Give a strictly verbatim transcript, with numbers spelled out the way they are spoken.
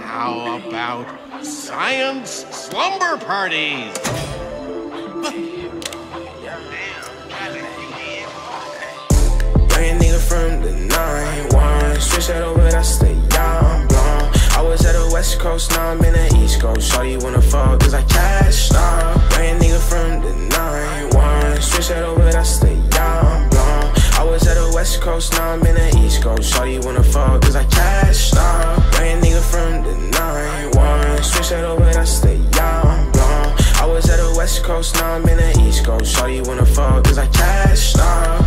How about science slumber parties? Young nigga from the nine one, switch that over, that's the young blonde. I was at the west coast, now I'm in the east coast. Shawty wanna fuck cause I cashed out. Young nigga from the nine one, switch that over, that's the young blonde. I was at the west coast, now I'm in the east coast. Shawty wanna fuck cause I cashed out. Young nigga from the nine one, switch that over, that's the young blonde. I was at the west coast, now I'm in the east coast. Shawty wanna fuck cause I cashed out.